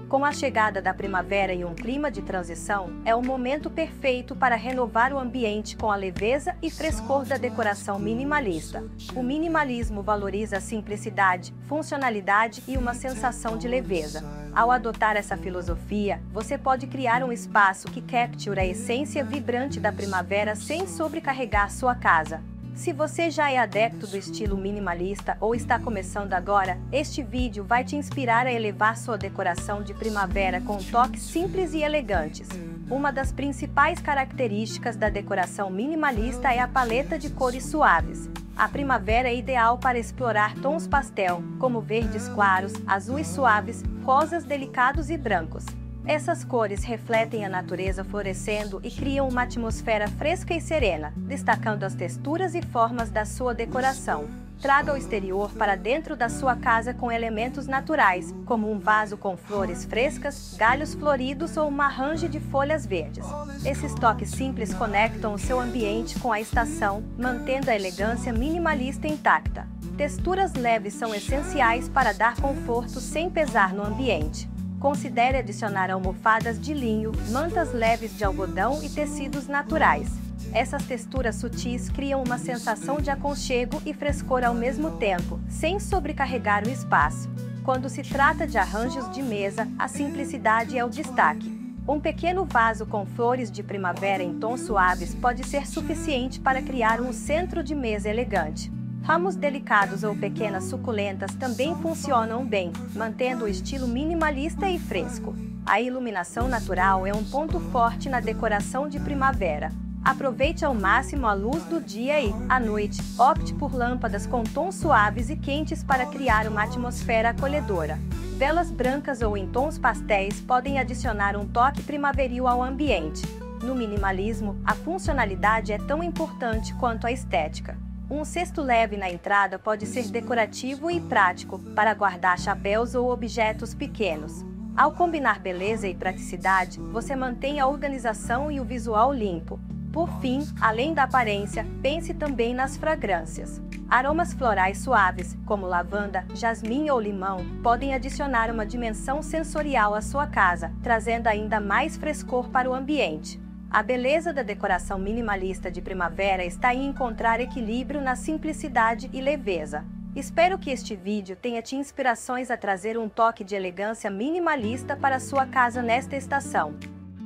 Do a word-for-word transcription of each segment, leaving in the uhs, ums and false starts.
Com a chegada da primavera e um clima de transição, é o momento perfeito para renovar o ambiente com a leveza e frescor da decoração minimalista. O minimalismo valoriza a simplicidade, funcionalidade e uma sensação de leveza. Ao adotar essa filosofia, você pode criar um espaço que capture a essência vibrante da primavera sem sobrecarregar sua casa. Se você já é adepto do estilo minimalista ou está começando agora, este vídeo vai te inspirar a elevar sua decoração de primavera com toques simples e elegantes. Uma das principais características da decoração minimalista é a paleta de cores suaves. A primavera é ideal para explorar tons pastel, como verdes claros, azuis suaves, rosas delicados e brancos. Essas cores refletem a natureza florescendo e criam uma atmosfera fresca e serena, destacando as texturas e formas da sua decoração. Traga o exterior para dentro da sua casa com elementos naturais, como um vaso com flores frescas, galhos floridos ou uma range de folhas verdes. Esses toques simples conectam o seu ambiente com a estação, mantendo a elegância minimalista intacta. Texturas leves são essenciais para dar conforto sem pesar no ambiente. Considere adicionar almofadas de linho, mantas leves de algodão e tecidos naturais. Essas texturas sutis criam uma sensação de aconchego e frescor ao mesmo tempo, sem sobrecarregar o espaço. Quando se trata de arranjos de mesa, a simplicidade é o destaque. Um pequeno vaso com flores de primavera em tons suaves pode ser suficiente para criar um centro de mesa elegante. Ramos delicados ou pequenas suculentas também funcionam bem, mantendo o estilo minimalista e fresco. A iluminação natural é um ponto forte na decoração de primavera. Aproveite ao máximo a luz do dia e, à noite, opte por lâmpadas com tons suaves e quentes para criar uma atmosfera acolhedora. Velas brancas ou em tons pastéis podem adicionar um toque primaveril ao ambiente. No minimalismo, a funcionalidade é tão importante quanto a estética. Um cesto leve na entrada pode ser decorativo e prático, para guardar chapéus ou objetos pequenos. Ao combinar beleza e praticidade, você mantém a organização e o visual limpo. Por fim, além da aparência, pense também nas fragrâncias. Aromas florais suaves, como lavanda, jasmim ou limão, podem adicionar uma dimensão sensorial à sua casa, trazendo ainda mais frescor para o ambiente. A beleza da decoração minimalista de primavera está em encontrar equilíbrio na simplicidade e leveza. Espero que este vídeo tenha te inspirações a trazer um toque de elegância minimalista para sua casa nesta estação.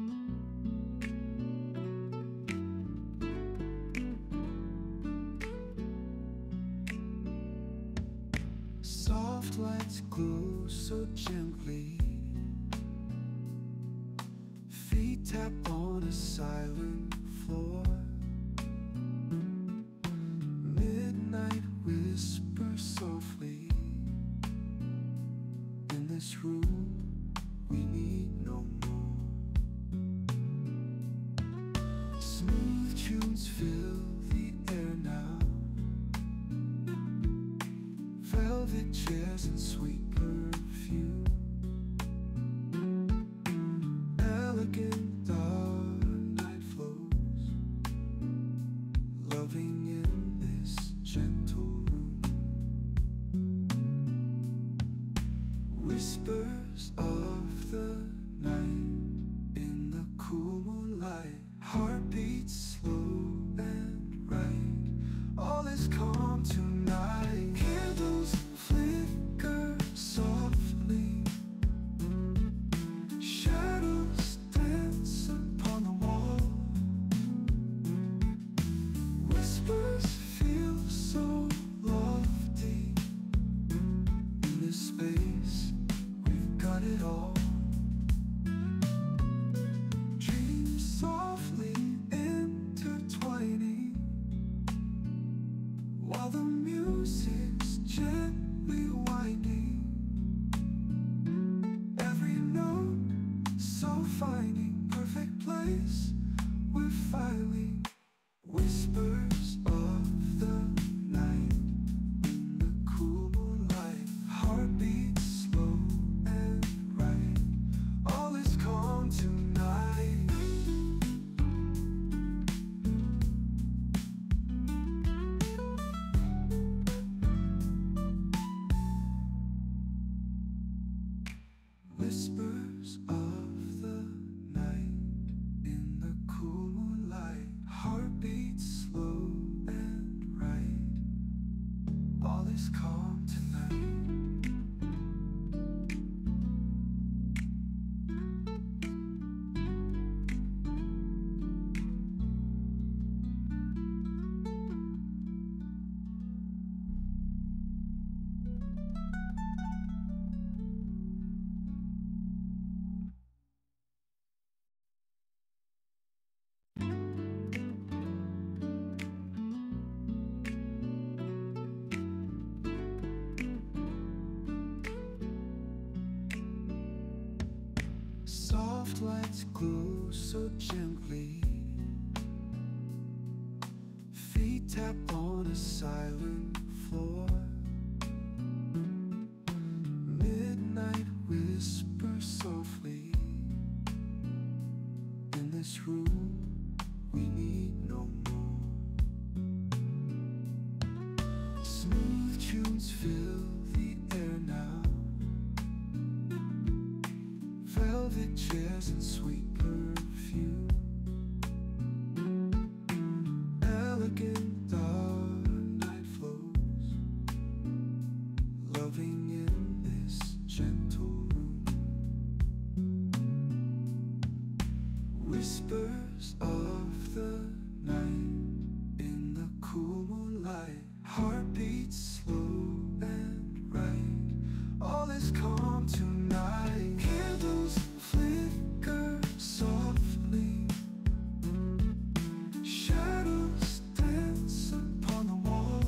Soft lights glow so gently. Feet tap on a silent floor. Midnight whispers softly. In this room we need no more. Smooth tunes fill the air now. Velvet chairs and sweet perfume. Elegant dark night flows, loving in this gentle room. Whispers of the night in the cool moonlight. Heartbeats slow and right. All is calm tonight. Candles flicker softly. Shadows dance upon the wall. Whispers feel so lofty. In this space, we've got it all. All is calm tonight. Soft lights glow so gently. Feet tap on a silent floor. Midnight whispers softly. In this room, we need no more. Smooth tunes fill the air now. Velvet chairs and sweet perfume. Elegant dark night flows. Loving in this gentle room. Whispers of the night in the cool moonlight. Heartbeats slow and right. All is calm tonight. Candles flicker softly. Shadows dance upon the wall.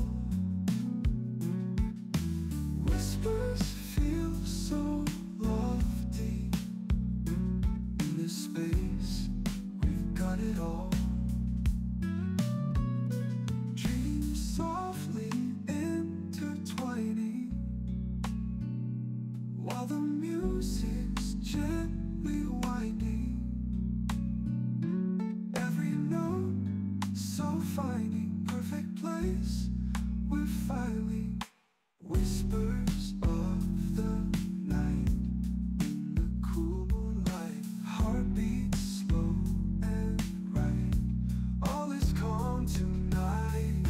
Whispers feel so lofty. In this space, we've got it all. Dreams softly intertwining. While the music's gently winding. Every note so finding perfect place. We're filing whispers of the night in the cool moonlight. Heartbeats slow and right. All is calm tonight.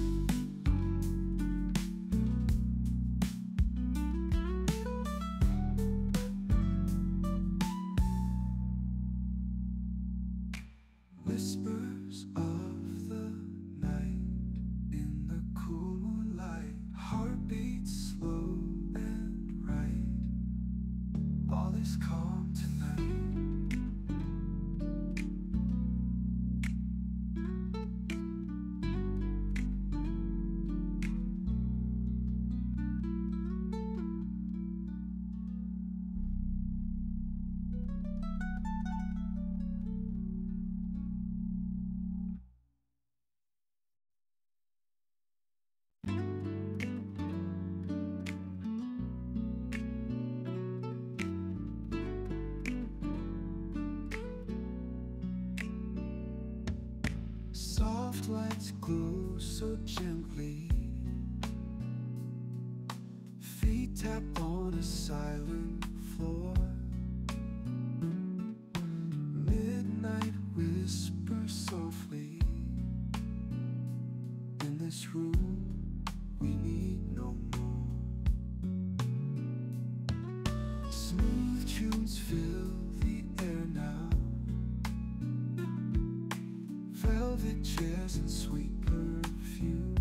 Whispers of the night in the cool moonlight. Heartbeats slow and right. All is calm tonight. Soft lights glow so gently. Feet tap on a silent floor. Midnight whispers softly. In this room, we need no more. Smooth tunes fill the air now. Velvet chairs and sweet perfume.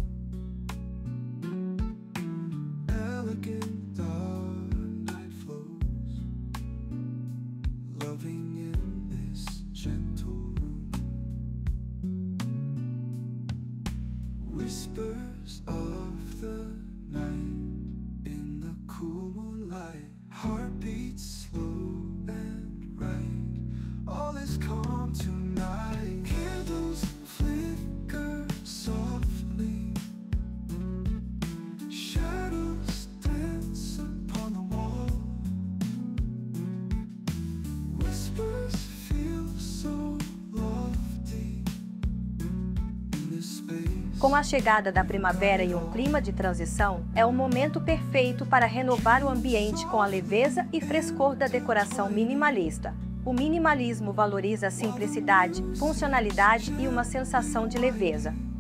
Elegant dark night flows. Loving in this gentle room. Whispers of the night in the cool moonlight. Heartbeats slow and right. All is calm tonight. Candles flicker softly. Shadows dance upon the wall. Whispers feel so lofty. In this space. Com a chegada da primavera e um clima de transição, é o momento perfeito para renovar o ambiente com a leveza e frescor da decoração minimalista. O minimalismo valoriza a simplicidade, funcionalidade e uma sensação de leveza.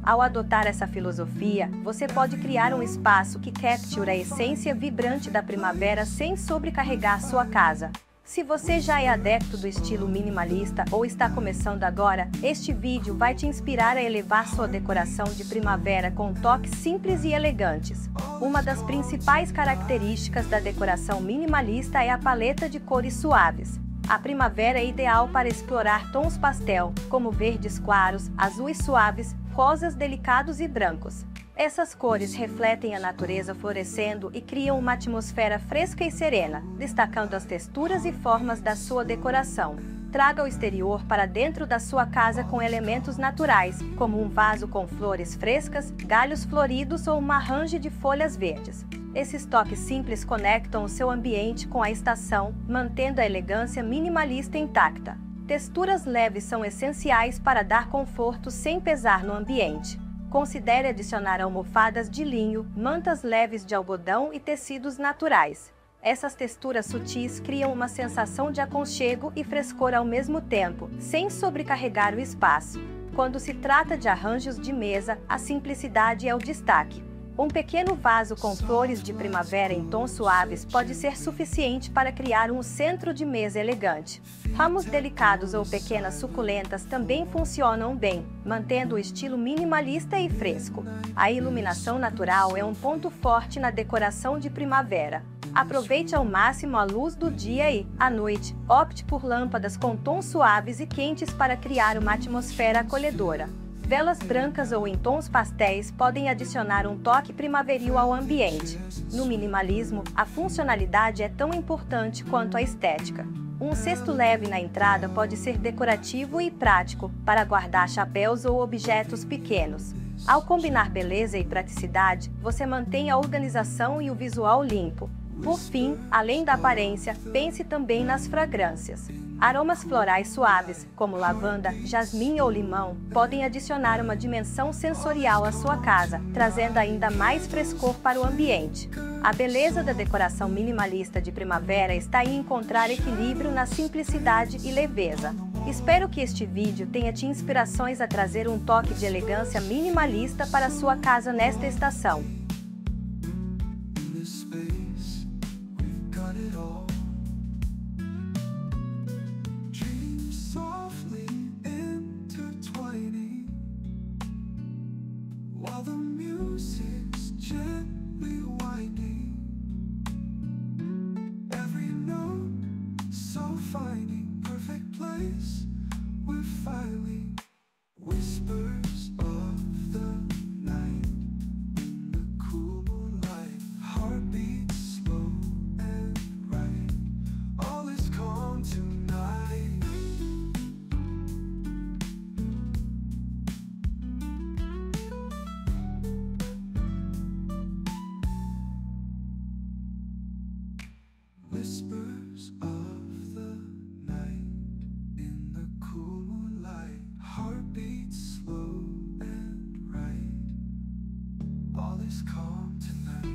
Ao adotar essa filosofia, você pode criar um espaço que capture a essência vibrante da primavera sem sobrecarregar sua casa. Se você já é adepto do estilo minimalista ou está começando agora, este vídeo vai te inspirar a elevar sua decoração de primavera com toques simples e elegantes. Uma das principais características da decoração minimalista é a paleta de cores suaves. A primavera é ideal para explorar tons pastel, como verdes claros, azuis suaves, rosas delicados e brancos. Essas cores refletem a natureza florescendo e criam uma atmosfera fresca e serena, destacando as texturas e formas da sua decoração. Traga o exterior para dentro da sua casa com elementos naturais, como um vaso com flores frescas, galhos floridos ou uma range de folhas verdes. Esses toques simples conectam o seu ambiente com a estação, mantendo a elegância minimalista intacta. Texturas leves são essenciais para dar conforto sem pesar no ambiente. Considere adicionar almofadas de linho, mantas leves de algodão e tecidos naturais. Essas texturas sutis criam uma sensação de aconchego e frescor ao mesmo tempo, sem sobrecarregar o espaço. Quando se trata de arranjos de mesa, a simplicidade é o destaque. Um pequeno vaso com flores de primavera em tons suaves pode ser suficiente para criar um centro de mesa elegante. Ramos delicados ou pequenas suculentas também funcionam bem, mantendo o estilo minimalista e fresco. A iluminação natural é um ponto forte na decoração de primavera. Aproveite ao máximo a luz do dia e, à noite, opte por lâmpadas com tons suaves e quentes para criar uma atmosfera acolhedora. Velas brancas ou em tons pastéis podem adicionar um toque primaveril ao ambiente. No minimalismo, a funcionalidade é tão importante quanto a estética. Um cesto leve na entrada pode ser decorativo e prático, para guardar chapéus ou objetos pequenos. Ao combinar beleza e praticidade, você mantém a organização e o visual limpo. Por fim, além da aparência, pense também nas fragrâncias. Aromas florais suaves, como lavanda, jasmim ou limão, podem adicionar uma dimensão sensorial à sua casa, trazendo ainda mais frescor para o ambiente. A beleza da decoração minimalista de primavera está em encontrar equilíbrio na simplicidade e leveza. Espero que este vídeo tenha te inspirações a trazer um toque de elegância minimalista para a sua casa nesta estação. While the music's gently winding, every note so finding perfect place we're filing, whispers of the night in the cool moonlight, heartbeats slow and right, all is calm tonight. Whispers of the night in the cool moonlight, heartbeats slow and right, all is calm tonight.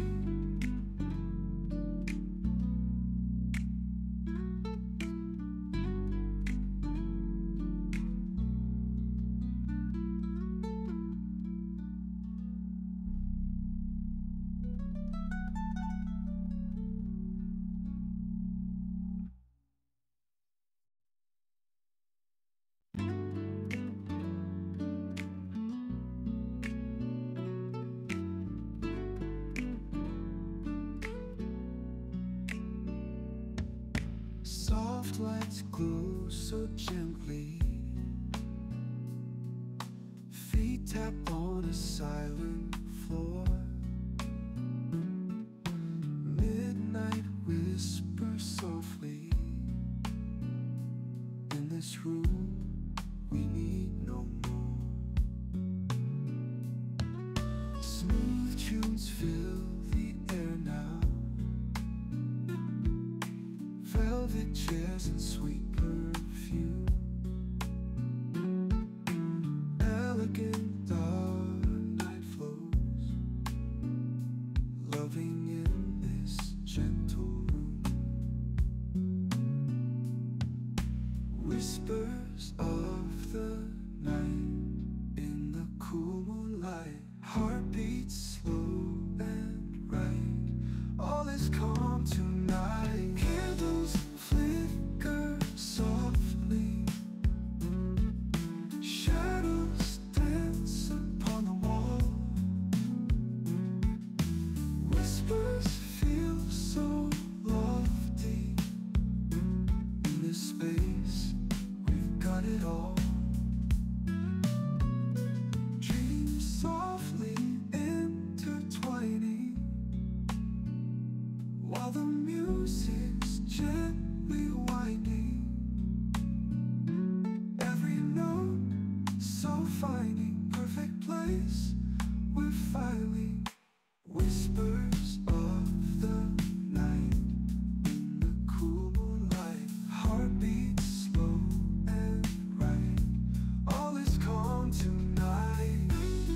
Soft lights glow so gently, feet tap on a silent floor, midnight whispers softly, in this room we need no more. Smooth tunes fill the air now, velvet chairs and sweet perfume, elegant dark night flows, loving in this gentle room. Whispers of the night in the cool moonlight. while the music's gently winding. Every note so finding perfect place. We're filing whispers of the night in the cool moonlight. Heartbeats slow and right. All is calm tonight.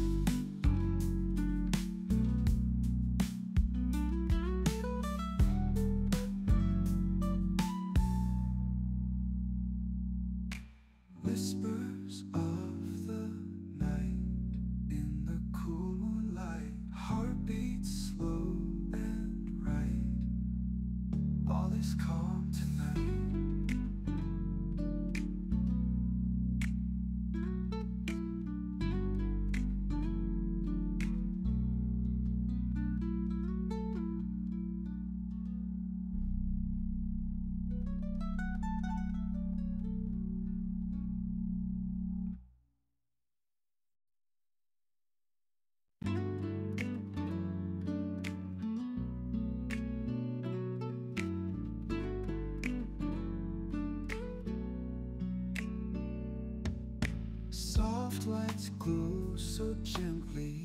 Whispers of the night in the cool moonlight. Heartbeats slow and right. All is calm tonight. Soft lights glow so gently.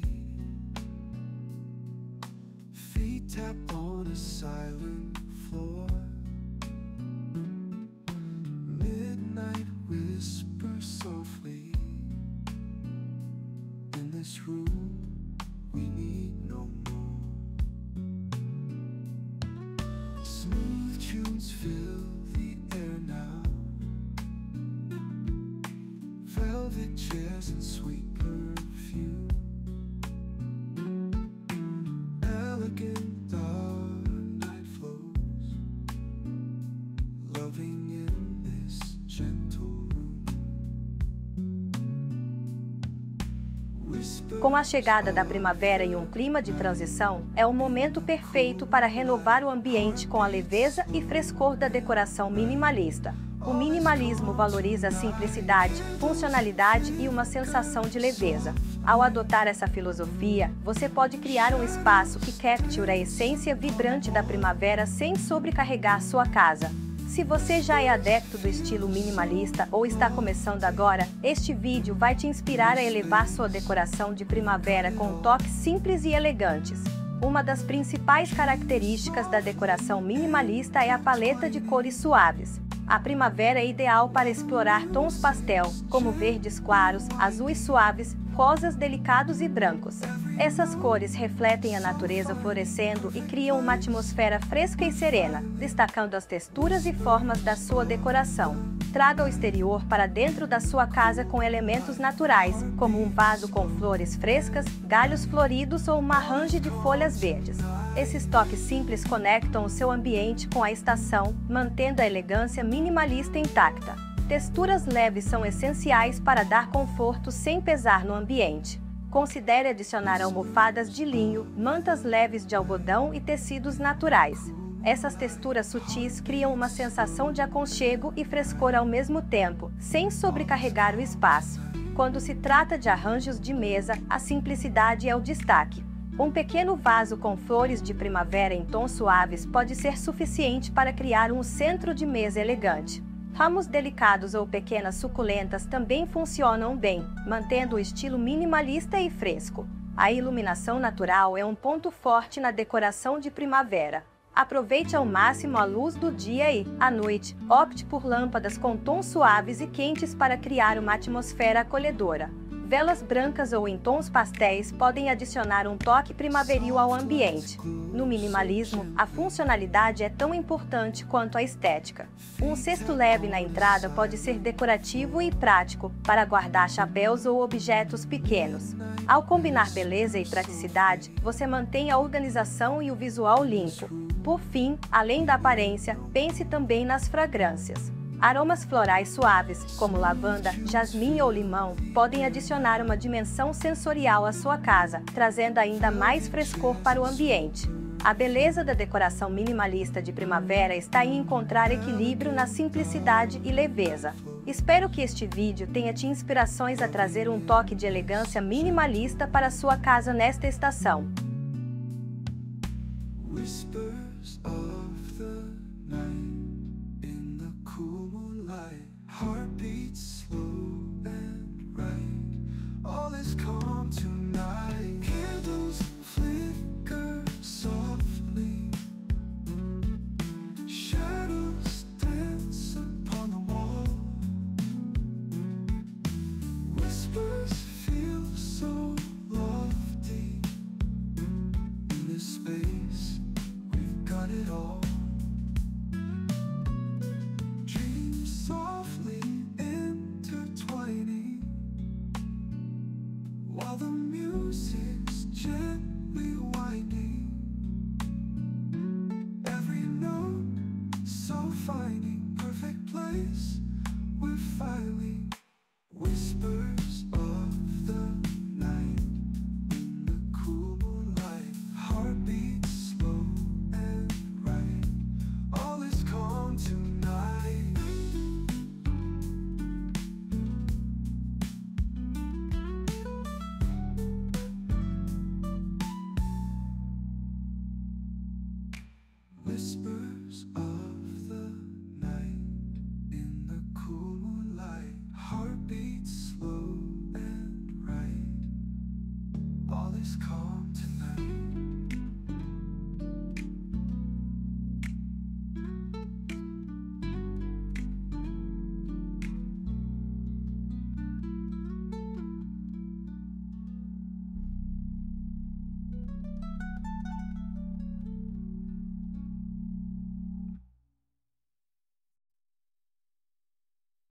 Feet tap on a silent floor. Midnight whispers softly. In this room we need no more. Smooth tunes fill the air now. Velvet chairs and sweet perfume. Elegant dark night flows. Loving in this gentle room. Whisper. Com a chegada da primavera e um clima de transição, é o momento perfeito para renovar o ambiente com a leveza e frescor da decoração minimalista. O minimalismo valoriza a simplicidade, funcionalidade e uma sensação de leveza. Ao adotar essa filosofia, você pode criar um espaço que capture a essência vibrante da primavera sem sobrecarregar sua casa. Se você já é adepto do estilo minimalista ou está começando agora, este vídeo vai te inspirar a elevar sua decoração de primavera com toques simples e elegantes. Uma das principais características da decoração minimalista é a paleta de cores suaves. A primavera é ideal para explorar tons pastel, como verdes claros, azuis suaves, rosas delicados e brancos. Essas cores refletem a natureza florescendo e criam uma atmosfera fresca e serena, destacando as texturas e formas da sua decoração. Traga o exterior para dentro da sua casa com elementos naturais, como um vaso com flores frescas, galhos floridos ou uma range de folhas verdes. Esses toques simples conectam o seu ambiente com a estação, mantendo a elegância minimalista intacta. Texturas leves são essenciais para dar conforto sem pesar no ambiente. Considere adicionar almofadas de linho, mantas leves de algodão e tecidos naturais. Essas texturas sutis criam uma sensação de aconchego e frescor ao mesmo tempo, sem sobrecarregar o espaço. Quando se trata de arranjos de mesa, a simplicidade é o destaque. Um pequeno vaso com flores de primavera em tons suaves pode ser suficiente para criar um centro de mesa elegante. Ramos delicados ou pequenas suculentas também funcionam bem, mantendo o estilo minimalista e fresco. A iluminação natural é um ponto forte na decoração de primavera. Aproveite ao máximo a luz do dia e, à noite, opte por lâmpadas com tons suaves e quentes para criar uma atmosfera acolhedora. Velas brancas ou em tons pastéis podem adicionar um toque primaveril ao ambiente. No minimalismo, a funcionalidade é tão importante quanto a estética. Um cesto leve na entrada pode ser decorativo e prático para guardar chapéus ou objetos pequenos. Ao combinar beleza e praticidade, você mantém a organização e o visual limpo. Por fim, além da aparência, pense também nas fragrâncias. Aromas florais suaves, como lavanda, jasmim ou limão, podem adicionar uma dimensão sensorial à sua casa, trazendo ainda mais frescor para o ambiente. A beleza da decoração minimalista de primavera está em encontrar equilíbrio na simplicidade e leveza. Espero que este vídeo tenha te inspirações a trazer um toque de elegância minimalista para sua casa nesta estação. Whispers of the night in the cool moonlight. Heartbeats slow and right. All is calm tonight. Candles flicker softly. Shadows dance upon the wall. Whispers feel so lofty. In this space, we've got it all. Dreams softly intertwining, while the music's gently winding. Every note so finding perfect place, we're filing. Whispers of the night in the cool moonlight. Heartbeats slow and right. All is calm tonight. Whispers of